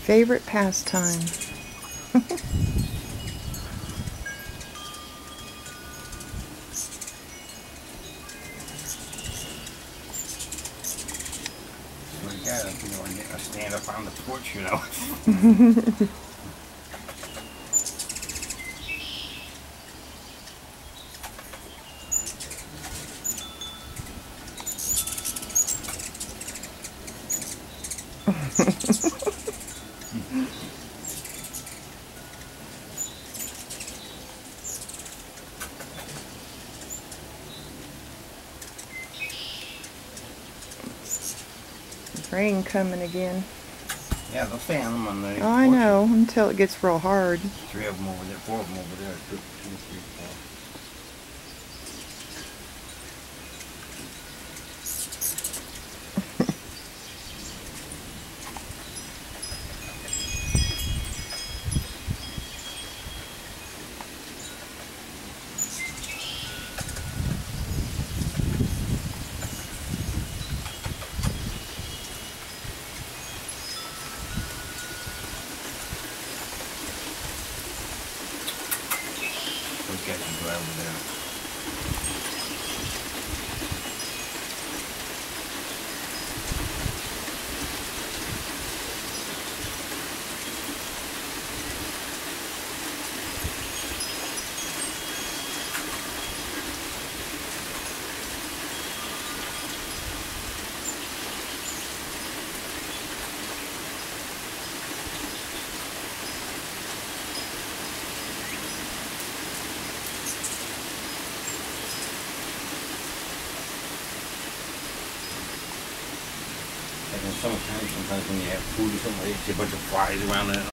favorite pastime. I stand up on the porch, you know. Rain coming again. Yeah, they'll stay on them on the Oh, I know, until it gets real hard. 3 of them over there, 4 of them over there. 2, 3, 4. Those guys can go over there. Like in summertime, sometimes when you have food or something, you see a bunch of flies around it.